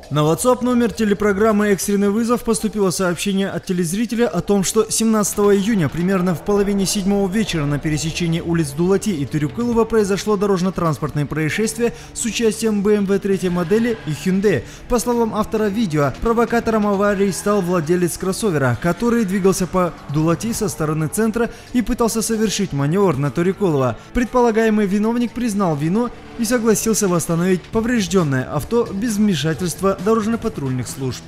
На WhatsApp номер телепрограммы «Экстренный вызов» поступило сообщение от телезрителя о том, что 17 июня примерно в половине 7 вечера на пересечении улиц Дулати и Тюрюкылова произошло дорожно-транспортное происшествие с участием BMW 3 модели и Hyundai. По словам автора видео, провокатором аварии стал владелец кроссовера, который двигался по Дулати со стороны центра и пытался совершить маневр на Тюрюкылова. Предполагаемый виновник признал вину и согласился восстановить поврежденное авто без вмешательства дорожно-патрульных служб.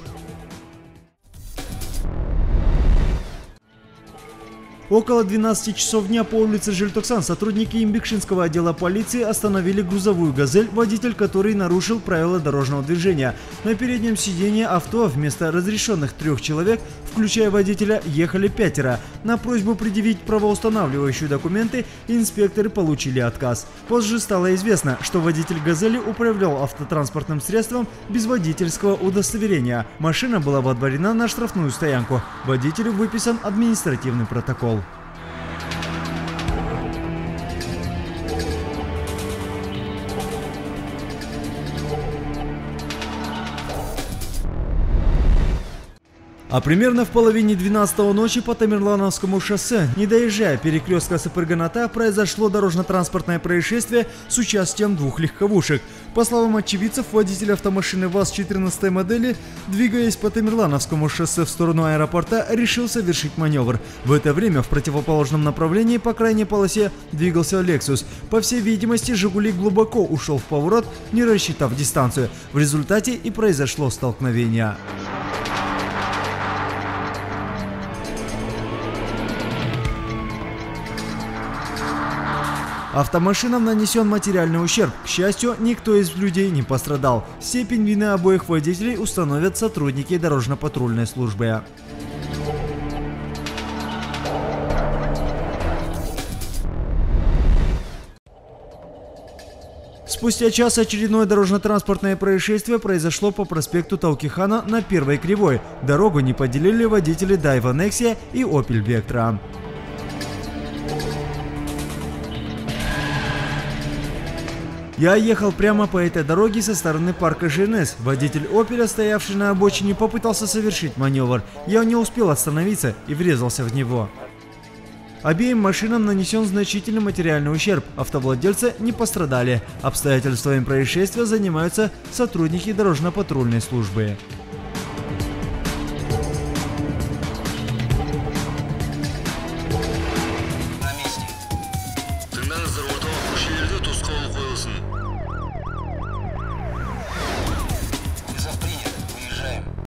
Около 12 часов дня по улице Желтоксан сотрудники Имбикшинского отдела полиции остановили грузовую «Газель», водитель которой нарушил правила дорожного движения. На переднем сиденье авто вместо разрешенных 3 человек, включая водителя, ехали 5. На просьбу предъявить правоустанавливающие документы инспекторы получили отказ. Позже стало известно, что водитель «Газели» управлял автотранспортным средством без водительского удостоверения. Машина была водворена на штрафную стоянку. Водителю выписан административный протокол. А примерно в половине 12 ночи по Тамерлановскому шоссе, не доезжая перекрестка Сапырганата, произошло дорожно-транспортное происшествие с участием 2 легковушек. По словам очевидцев, водитель автомашины ВАЗ-14 модели, двигаясь по Тамерлановскому шоссе в сторону аэропорта, решил совершить маневр. В это время в противоположном направлении по крайней полосе двигался Lexus. По всей видимости, «Жигули» глубоко ушел в поворот, не рассчитав дистанцию. В результате и произошло столкновение. Автомашинам нанесен материальный ущерб. К счастью, никто из людей не пострадал. Степень вины обоих водителей установят сотрудники дорожно-патрульной службы. Спустя час очередное дорожно-транспортное происшествие произошло по проспекту Таукихана на Первой Кривой. Дорогу не поделили водители Daewoo Nexia и Opel Vectra. Я ехал прямо по этой дороге со стороны парка ЖНС. Водитель «Опеля», стоявший на обочине, попытался совершить маневр. Я не успел остановиться и врезался в него. Обеим машинам нанесен значительный материальный ущерб. Автовладельцы не пострадали. Обстоятельствами происшествия занимаются сотрудники дорожно-патрульной службы. Тыңдаңыздар, орталық көшелерде тосқауыл қойылсын.